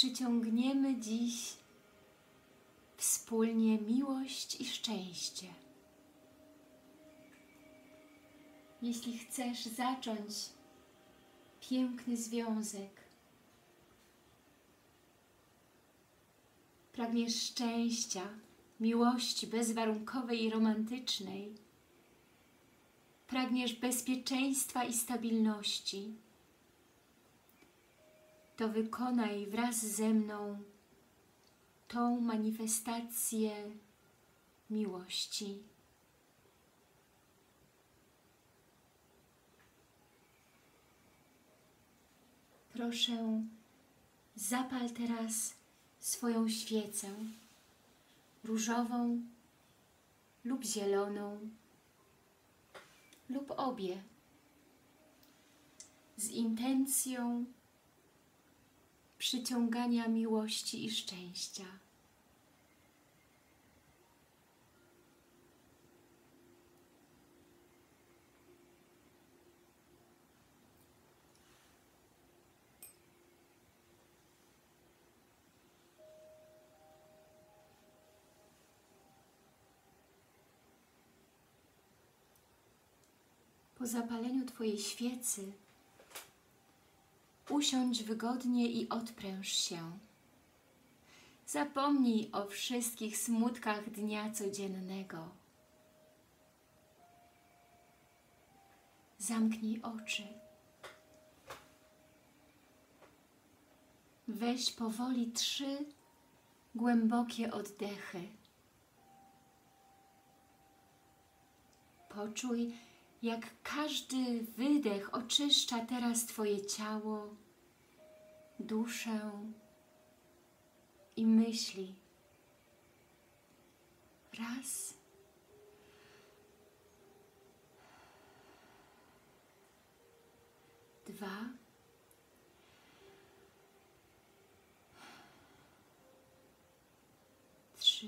przyciągniemy dziś wspólnie miłość i szczęście. Jeśli chcesz zacząć piękny związek, pragniesz szczęścia, miłości bezwarunkowej i romantycznej, pragniesz bezpieczeństwa i stabilności, to wykonaj wraz ze mną tą manifestację miłości. Proszę, zapal teraz swoją świecę różową lub zieloną lub obie z intencją przyciągania miłości i szczęścia. Po zapaleniu Twojej świecy usiądź wygodnie i odpręż się. Zapomnij o wszystkich smutkach dnia codziennego. Zamknij oczy. Weź powoli 3 głębokie oddechy. Poczuj, jak każdy wydech oczyszcza teraz Twoje ciało, duszę i myśli. 1, 2, 3.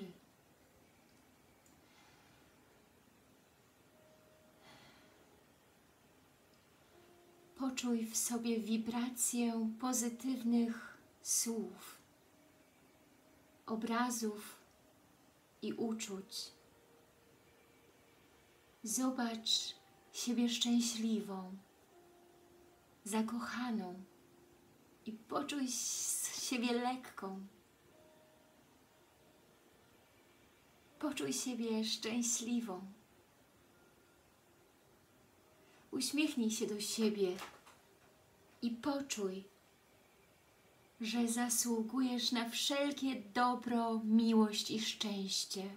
Poczuj w sobie wibrację pozytywnych słów, obrazów i uczuć. Zobacz siebie szczęśliwą, zakochaną i poczuj siebie lekką. Poczuj siebie szczęśliwą. Uśmiechnij się do siebie i poczuj, że zasługujesz na wszelkie dobro, miłość i szczęście.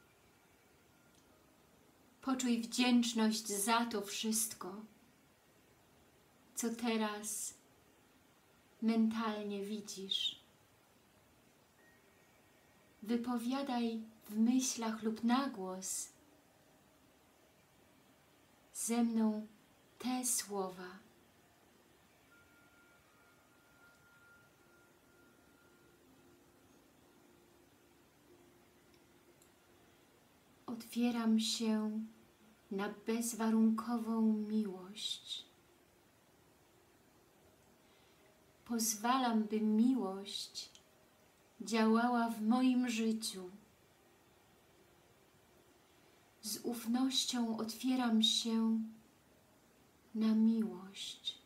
Poczuj wdzięczność za to wszystko, co teraz mentalnie widzisz. Wypowiadaj w myślach lub na głos ze mną te słowa. Otwieram się na bezwarunkową miłość. Pozwalam, by miłość działała w moim życiu. Z ufnością otwieram się na miłość.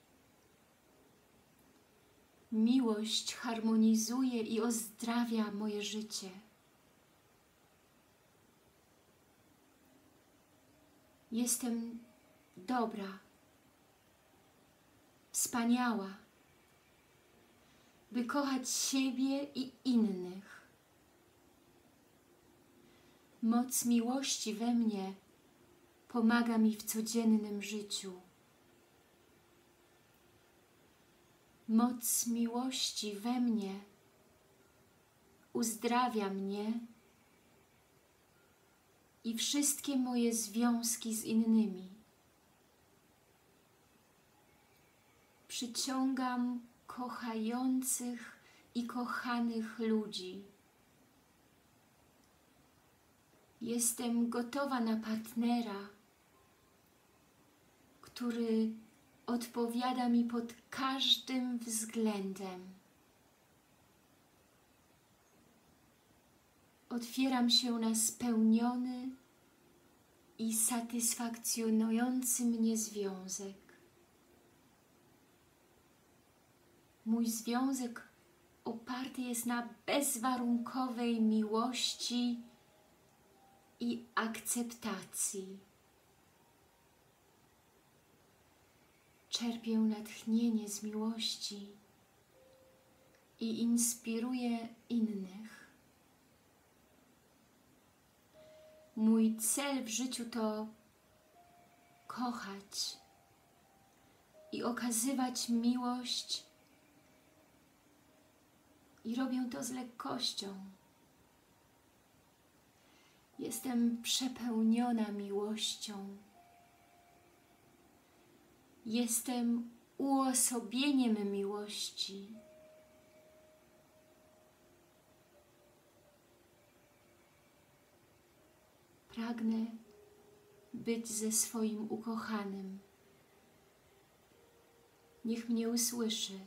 Miłość harmonizuje i ozdrawia moje życie. Jestem dobra, wspaniała, by kochać siebie i innych. Moc miłości we mnie pomaga mi w codziennym życiu. Moc miłości we mnie uzdrawia mnie i wszystkie moje związki z innymi. Przyciągam kochających i kochanych ludzi. Jestem gotowa na partnera, który odpowiada mi pod każdym względem. Otwieram się na spełniony i satysfakcjonujący mnie związek. Mój związek oparty jest na bezwarunkowej miłości i akceptacji. Czerpię natchnienie z miłości i inspiruję innych. Mój cel w życiu to kochać i okazywać miłość i robię to z lekkością. Jestem przepełniona miłością. Jestem uosobieniem miłości. Pragnę być ze swoim ukochanym. Niech mnie usłyszy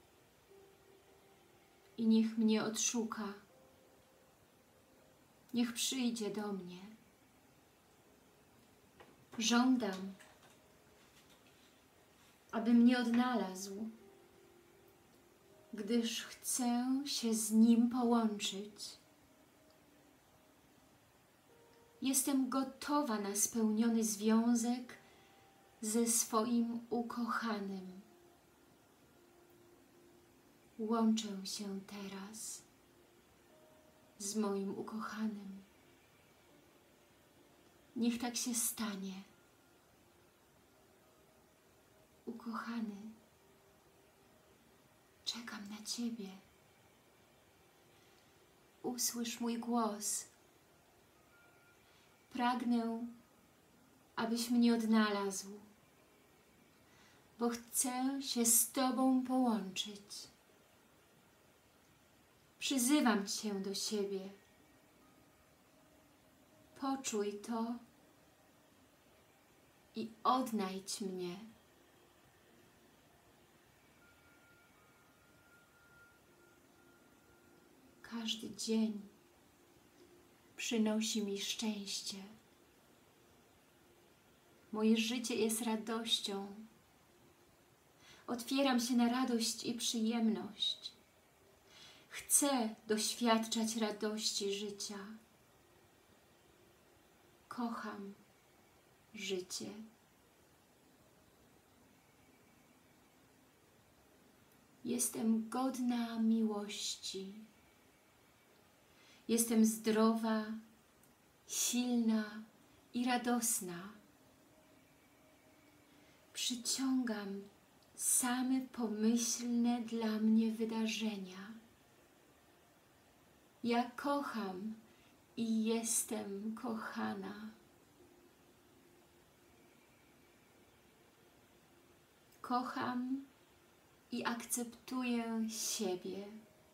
i niech mnie odszuka. Niech przyjdzie do mnie. Żądam, aby mnie odnalazł, gdyż chcę się z nim połączyć. Jestem gotowa na spełniony związek ze swoim ukochanym. Łączę się teraz z moim ukochanym. Niech tak się stanie. Ukochany, czekam na Ciebie. Usłysz mój głos. Pragnę, abyś mnie odnalazł, bo chcę się z Tobą połączyć. Przyzywam Cię do siebie. Poczuj to i odnajdź mnie. Każdy dzień przynosi mi szczęście. Moje życie jest radością. Otwieram się na radość i przyjemność. Chcę doświadczać radości życia. Kocham życie. Jestem godna miłości. Jestem zdrowa, silna i radosna. Przyciągam same pomyślne dla mnie wydarzenia. Ja kocham i jestem kochana. Kocham i akceptuję siebie.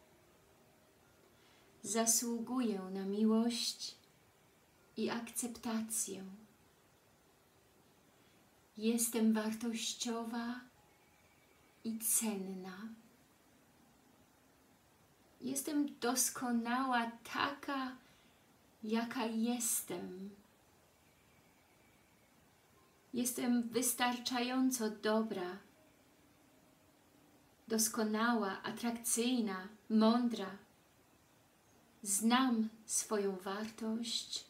Zasługuję na miłość i akceptację. Jestem wartościowa i cenna. Jestem doskonała taka, jaka jestem. Jestem wystarczająco dobra, doskonała, atrakcyjna, mądra. Znam swoją wartość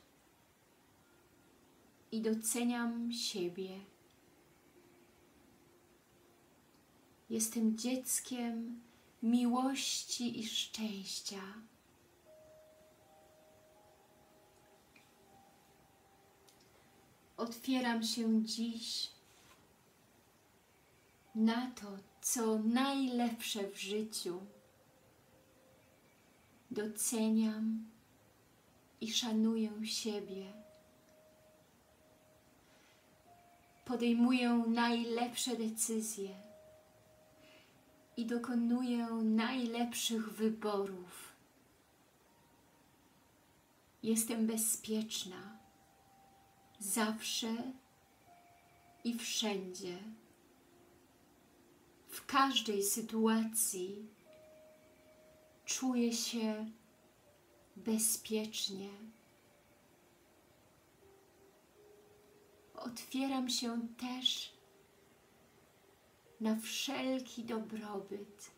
i doceniam siebie. Jestem dzieckiem miłości i szczęścia. Otwieram się dziś na to, co najlepsze w życiu. Doceniam i szanuję siebie. Podejmuję najlepsze decyzje i dokonuję najlepszych wyborów. Jestem bezpieczna zawsze i wszędzie. W każdej sytuacji czuję się bezpiecznie. Otwieram się też na wszelki dobrobyt.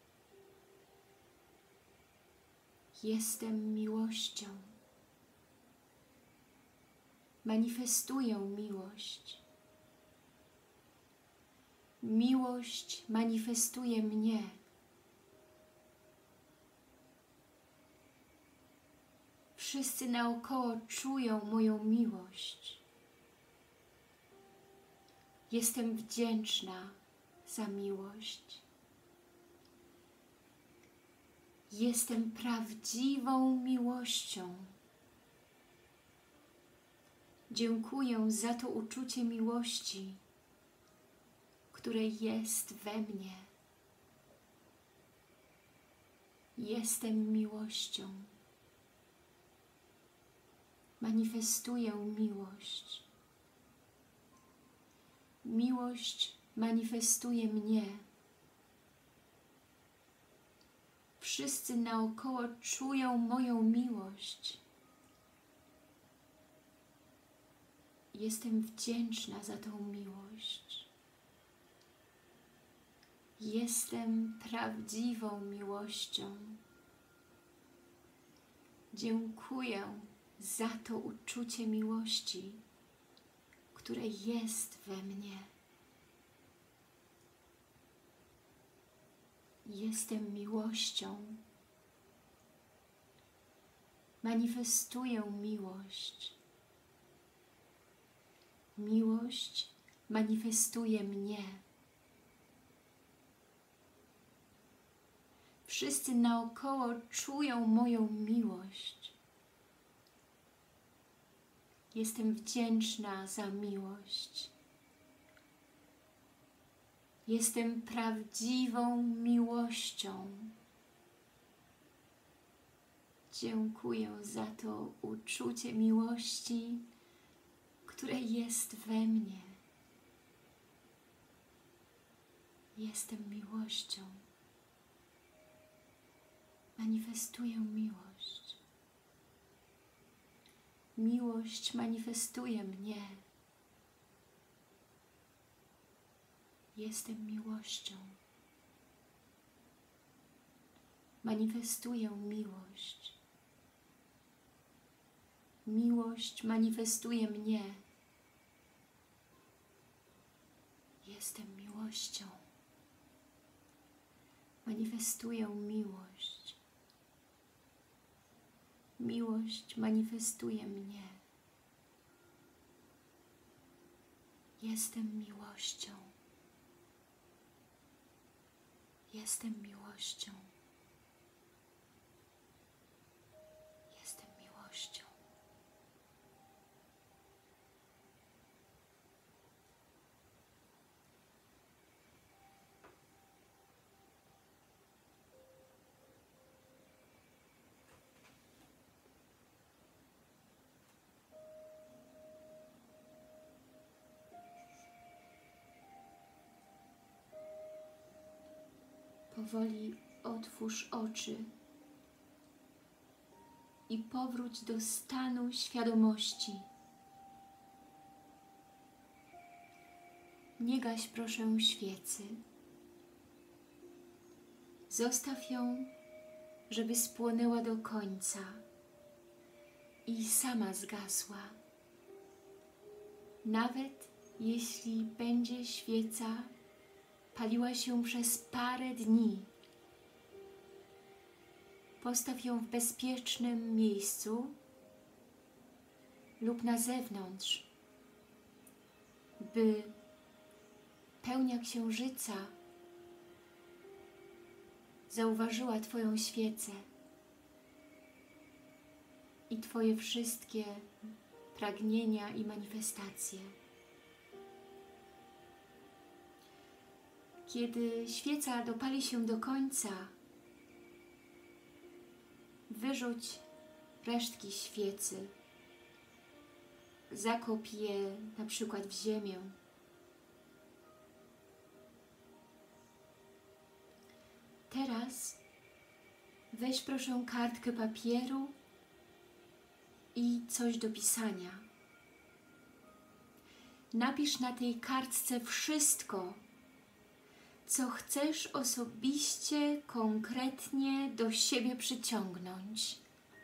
Jestem miłością. Manifestuję miłość. Miłość manifestuje mnie. Wszyscy naokoło czują moją miłość. Jestem wdzięczna za miłość. Jestem prawdziwą miłością. Dziękuję za to uczucie miłości, które jest we mnie. Jestem miłością. Manifestuję miłość. Miłość manifestuje mnie. Wszyscy naokoło czują moją miłość. Jestem wdzięczna za tą miłość. Jestem prawdziwą miłością. Dziękuję za to uczucie miłości, które jest we mnie. Jestem miłością. Manifestuję miłość. Miłość manifestuje mnie. Wszyscy naokoło czują moją miłość. Jestem wdzięczna za miłość. Jestem prawdziwą miłością. Dziękuję za to uczucie miłości, które jest we mnie. Jestem miłością. Manifestuję miłość. Miłość manifestuje mnie. Jestem miłością. Manifestuję miłość. Miłość manifestuje mnie. Jestem miłością. Manifestuję miłość. Miłość manifestuje mnie. Jestem miłością. Jestem miłością. Jestem miłością. Powoli otwórz oczy i powróć do stanu świadomości. Nie gaś proszę świecy. Zostaw ją, żeby spłonęła do końca i sama zgasła. Nawet jeśli będzie świeca paliła się przez parę dni. Postaw ją w bezpiecznym miejscu lub na zewnątrz, by pełnia księżyca zauważyła Twoją świecę i Twoje wszystkie pragnienia i manifestacje. Kiedy świeca dopali się do końca, wyrzuć resztki świecy, zakop je na przykład w ziemię. Teraz weź proszę kartkę papieru i coś do pisania. Napisz na tej kartce wszystko, co chcesz osobiście, konkretnie do siebie przyciągnąć.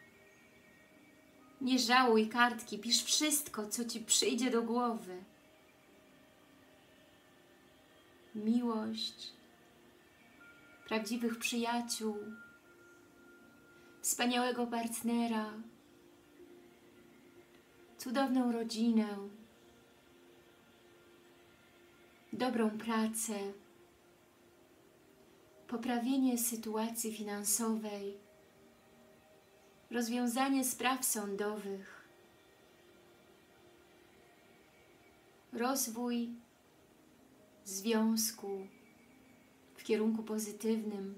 Nie żałuj kartki, pisz wszystko, co Ci przyjdzie do głowy. Miłość, prawdziwych przyjaciół, wspaniałego partnera, cudowną rodzinę, dobrą pracę, poprawienie sytuacji finansowej, rozwiązanie spraw sądowych, rozwój związku w kierunku pozytywnym,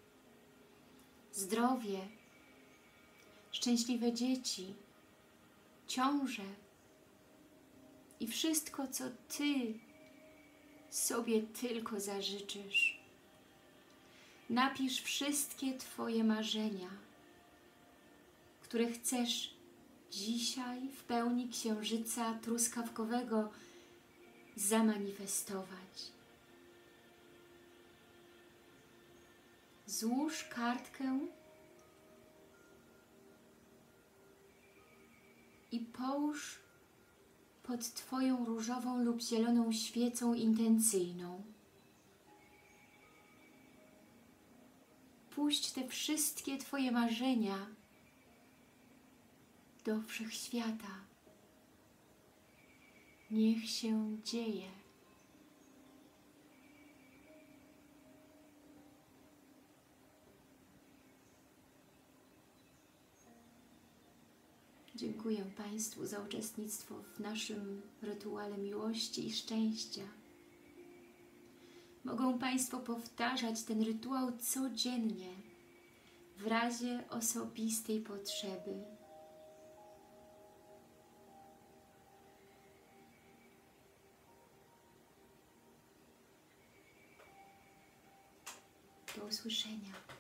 zdrowie, szczęśliwe dzieci, ciąże i wszystko, co Ty sobie tylko zażyczysz. Napisz wszystkie Twoje marzenia, które chcesz dzisiaj w pełni księżyca truskawkowego zamanifestować. Złóż kartkę i połóż pod Twoją różową lub zieloną świecą intencyjną. Puść te wszystkie Twoje marzenia do Wszechświata. Niech się dzieje. Dziękuję Państwu za uczestnictwo w naszym rytuale miłości i szczęścia. Mogą Państwo powtarzać ten rytuał codziennie w razie osobistej potrzeby. Do usłyszenia.